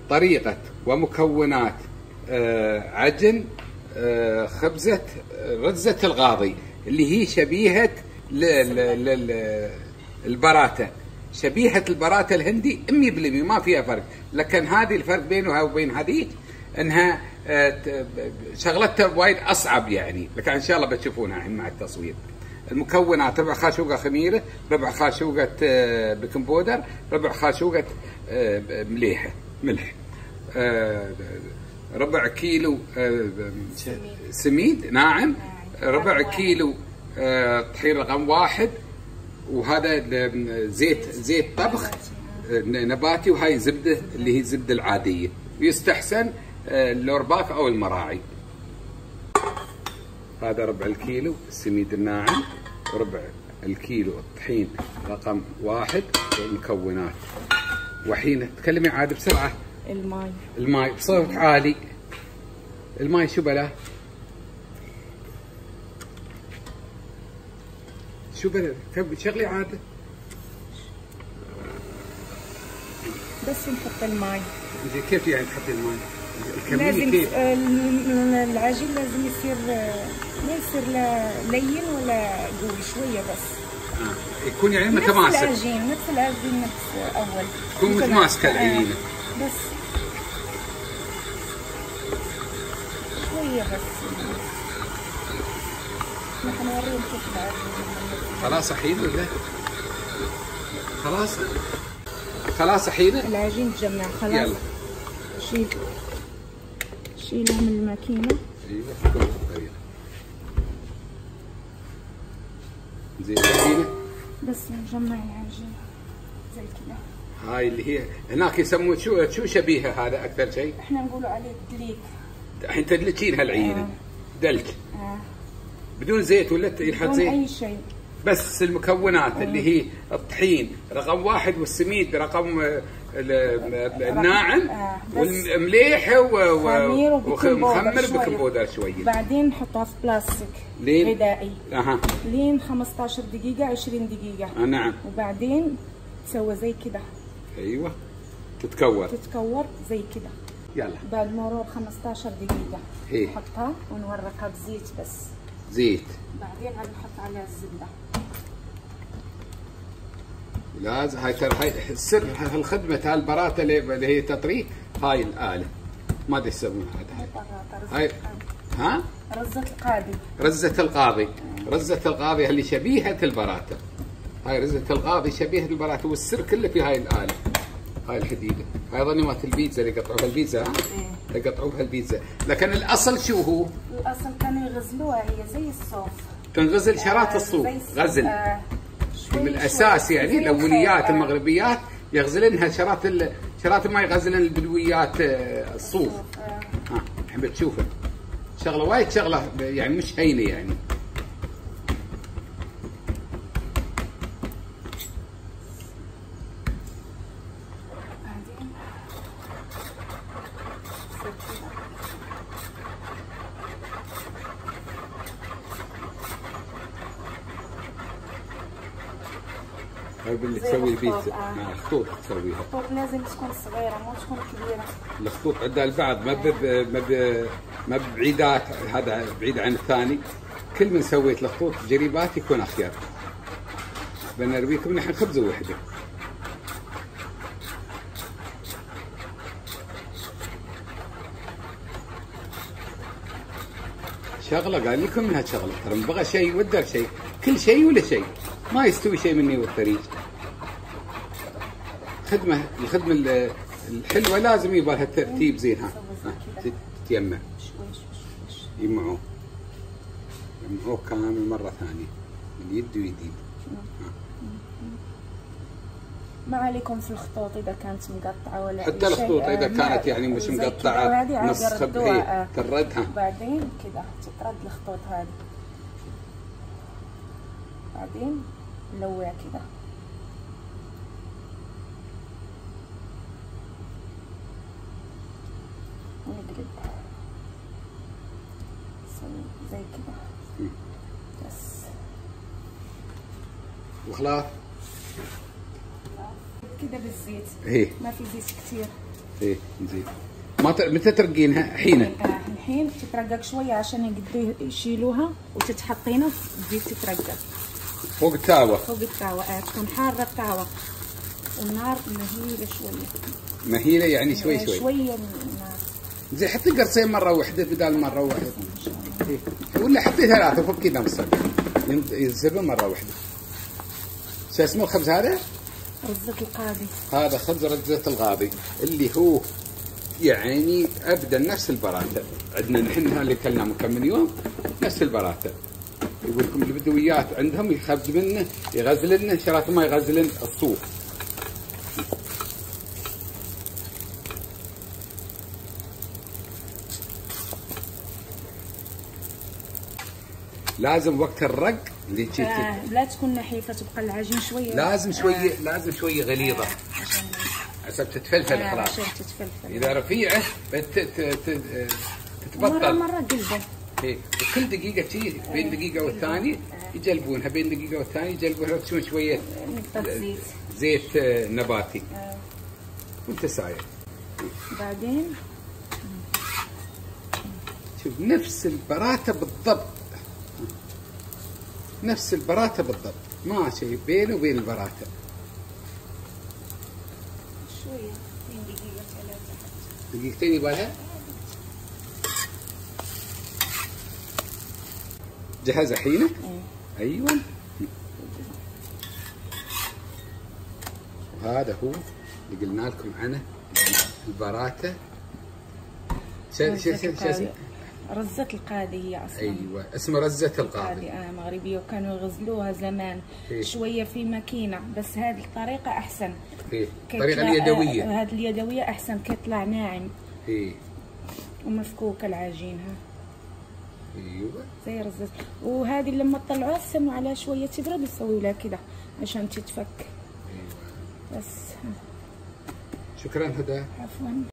طريقة ومكونات عجن خبزة رزة الغاضي اللي هي شبيهة البراتة، شبيهة البراتة الهندي 100%، ما فيها فرق. لكن هذه الفرق بينها وبين هذيك انها شغلتها وايد اصعب يعني، لكن ان شاء الله بتشوفونها الحين مع التصوير. المكونات: ربع خاشوقة خميرة، ربع خاشوقة بيكنج بودر، ربع خاشوقة ملح، ربع كيلو سميد ناعم، ربع كيلو طحين رقم 1، وهذا زيت طبخ نباتي، وهاي زبدة اللي هي الزبدة العادية، ويستحسن الأورباك أو المراعي. هذا ربع الكيلو السميد الناعم، وربع الكيلو الطحين رقم 1 والمكونات. وحين تكلمي عاد بسرعة. الماي بصوت عالي. الماي شو بلا؟ شو بلا؟ شغلي عادة. بس نحط الماي. زين كيف يعني تحطي الماي؟ لازم العجين لازم يصير ما يصير لا لين ولا قوي، شويه بس. يكون يعني متماسك. نفس العجين نفس اول. يكون متماسكه العجينه. بس شويه بس. نحن نوريهم كيف العجين. خلاص الحين ولا؟ خلاص الحين؟ العجين تجمع خلاص. يلا. شيلها من الماكينة. ايوه بكل طريقة. زي الماكينة. بس نجمع العجين زي كذا. هاي اللي هي هناك يسموه شو شبيهة هذا أكثر شيء؟ احنا نقولوا عليه دليك. الحين تدلكين هالعجينة. دلك. بدون زيت ولا ينحط زيت؟ بدون أي شيء. بس المكونات اللي هي الطحين رقم 1 والسميد رقم الناعم والمليح ومخمر بيكنج بودر شويه. بعدين نحطها في بلاستيك غذائي لين 15 دقيقة 20 دقيقة. نعم. وبعدين تسوى زي كده. ايوه تتكور زي كده. يلا بعد مرور 15 دقيقة نحطها ونورقها بزيت بس. زيت. بعدين عاد نحط عليها الزبدة. لازم هاي ترى هاي السر هالخدمة هالبراتة اللي هي تطريق هاي الآلة. ما ادري يسمونها هاي. ها؟ رزة القاضي اللي شبيهة البراتة. هاي رزة القاضي شبيهة البراتة، والسر كله في هاي الآلة. هاي الحديدة. هاي ظني مالت البيتزا اللي يقطعوها البيتزا. يقطعوها البيتزا، لكن الأصل شو هو؟ الأصل كانوا يغزلوها هي زي الصوف. تنغزل شرات الصوف. غزل. من الاساس يعني الاوليات المغربيات يغزلنها شرات ما يغزلن البدويات الصوف. الحين بتشوفه شغله وايد شغله يعني مش هينه يعني. هاي اللي تسوي البيتزا. الخطوط تسويها. الخطوط لازم تكون صغيرة مو تكون كبيرة. الخطوط عندها البعض ما بعيدات، هذا بعيد عن الثاني. كل من سويت الخطوط جريبات يكون أخير. بنرويكم نحن خبزة وحدة. شغلة قال لكم انها شغلة، ترى ما بغى شيء ودر شيء، كل شيء ولا شيء، ما يستوي شيء مني والطريق. الخدمة الحلوة لازم يبغى لها ترتيب زين. تتيمع يجمعوه كامل مرة ثانية من يد ويديد. ما عليكم في الخطوط اذا كانت مقطعه ولا حتى الخطوط اذا كانت يعني مش مقطعه نص خبزه تردها. بعدين كذا تترد الخطوط هذه، بعدين نلوع كذا. ونقلب زي كذا بس وخلاص كده بالزيت. ما في زيت كثير. ايه زين. متى ترقينها؟ الحين الحين تترقق شويه عشان يقدروا يشيلوها وتتحطينها تزيد تترقق فوق التاوه. فوق التاوه تكون حاره التاوه والنار مهيله شويه. مهيله يعني شوي شوي. شويه النار. زين حطي قرصين مره واحده بدال مره واحده. إيه. ولا حطي ثلاثه فوق كذا مصر ينسبوا مره واحده. شو اسمه الخبز هذا؟ رزة القاضي. هذا خبز رزة القاضي اللي هو يعني ابدا نفس البراتة. عندنا نحن اللي كلنا من كم من يوم نفس البراتة. يقول لكم البدويات عندهم يخبز منه يغزل لنا شرات ما يغزلن الصوف. لازم وقت الرق اللي لا تكون نحيفه تبقى العجين شويه. لازم شويه لازم شويه غليظه عشان تتفلفل خلاص. عشان تتفلفل. اذا رفيعه تتبطل مره قلبه. ايه وكل دقيقه شيء بين دقيقه والثانيه يجلبونها بين دقيقه والثانيه يجلبونها يرشون شويه نقطه زيت نباتي وانت ساير. بعدين شوف نفس البراتة بالضبط. نفس البراتة بالضبط ما شيء بينه وبين البراتة. شوية 2 دقيقة 3 دقيقتين يبالها. جهز الحين. ايوه هذا هو اللي قلنا لكم عنه البراتة. رزة القاضي هي اصلا. ايوه اسمه رزة القاضي. مغربية وكانوا يغزلوها زمان. شوية في ماكينة بس هذه الطريقة احسن. الطريقة اليدوية. هذه اليدوية احسن كيطلع ناعم. ومفكوك العجين ايوه زي رزة. وهذه لما تطلعوها تستنوا عليها شوية تبرد وتسوي لها كذا عشان تتفك. ايوه بس. شكرا هدى. عفوا.